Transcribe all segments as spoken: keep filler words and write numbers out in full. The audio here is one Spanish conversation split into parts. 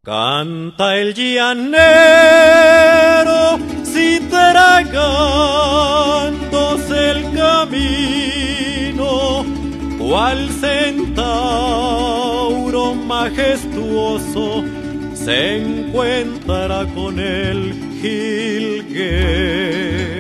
Canta el llanero citragándose el camino, cual centauro majestuoso se encuentra con el jilguero.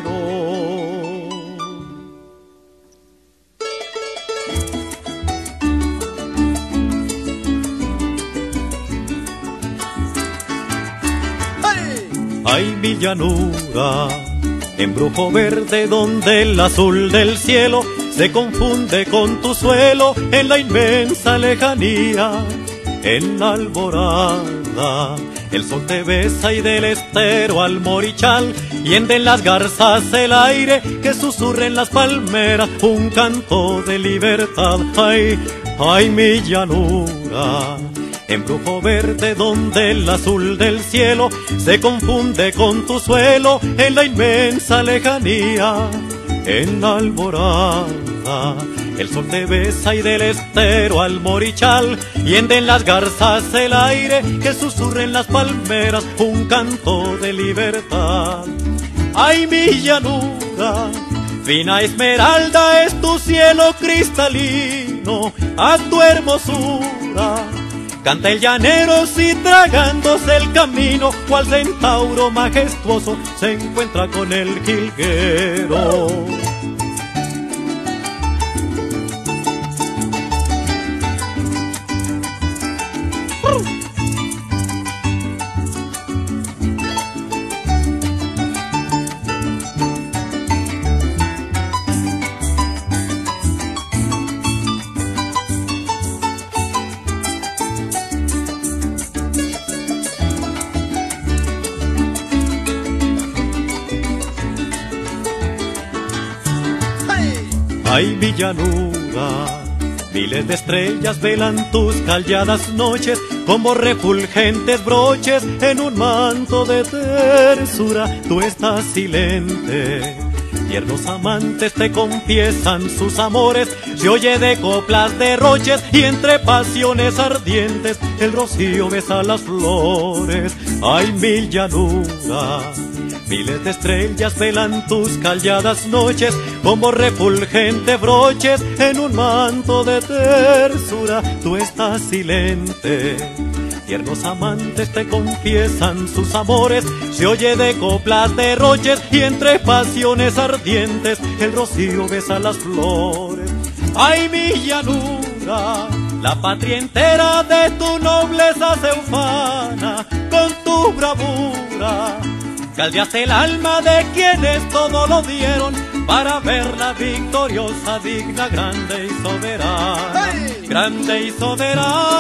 Ay, mi llanura, embrujo verde donde el azul del cielo se confunde con tu suelo en la inmensa lejanía. En la alborada el sol te besa y del estero al morichal hienden las garzas el aire que susurra en las palmeras un canto de libertad. Ay, ay, mi llanura, embrujo verde donde el azul del cielo se confunde con tu suelo en la inmensa lejanía. En la alborada el sol te besa y del estero al morichal hienden las garzas el aire que susurra en las palmeras un canto de libertad. Ay, mi llanura, fina esmeralda es tu cielo cristalino, a tu hermosura canta el llanero citragándose el camino, cual centauro majestuoso se encuentra con el jilguero. Ay, mi llanura, miles de estrellas velan tus calladas noches como refulgentes broches en un manto de tersura. Tú estás silente, tiernos amantes te confiesan sus amores, se oye de coplas derroches y entre pasiones ardientes el rocío besa las flores. Ay, mi llanura, miles de estrellas velan tus calladas noches como refulgentes broches en un manto de tersura. Tú estás silente, tiernos amantes te confiesan sus amores, se oye de coplas derroches y entre pasiones ardientes el rocío besa las flores. Ay, mi llanura, la patria entera de tu nobleza se ufana con tu bravura. Caldeaste el alma de quienes todo lo dieron para verla victoriosa, digna, grande y soberana. ¡Hey! Grande y soberana.